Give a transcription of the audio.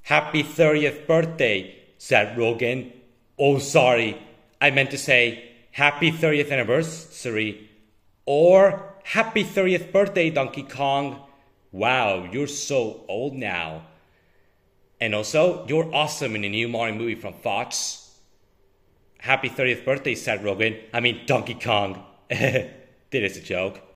Happy 30th birthday, said Rogan. Oh, sorry, I meant to say happy 30th anniversary. Or happy 30th birthday, Donkey Kong. Wow, you're so old now. And also, you're awesome in the new Mario movie from Fox. Happy 30th birthday, said Rogan. I mean, Donkey Kong. That is a joke.